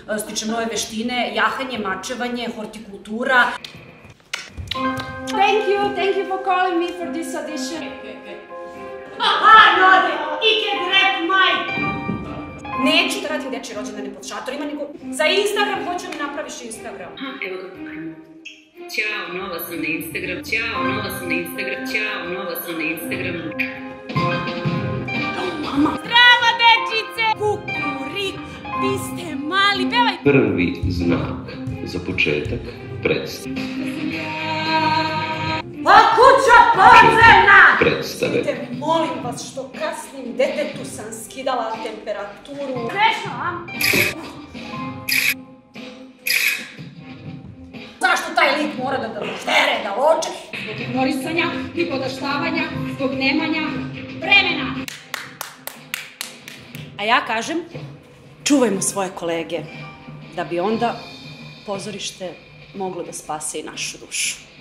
stičem nove veštine, jahanje, mačevanje, hortikultura. Thank you for calling me for this audition. Node, I can rap my... Neću da radim dečje rođendane pod šatorima, nego za Instagram hoću mi napraviš Instagram. Evo ga, ajmo. Ćao, nova sam na Instagram, ćao, nova sam na Instagram, ćao, nova sam na Instagramu. Zdravo, dečice! Kukurik, vi ste mali, pevaj! Prvi znak za početak predstave. A kuća podzemna! Predstave. Molim vas što kasnim, detetu sam skidala temperaturu. Grešno, a? Zašto taj lik mora da ždere, da loče? Zbog ignorisanja i podaštavanja, zbog nemanja vremena. A ja kažem, čuvajmo svoje kolege, da bi onda pozorište moglo da spase i našu dušu.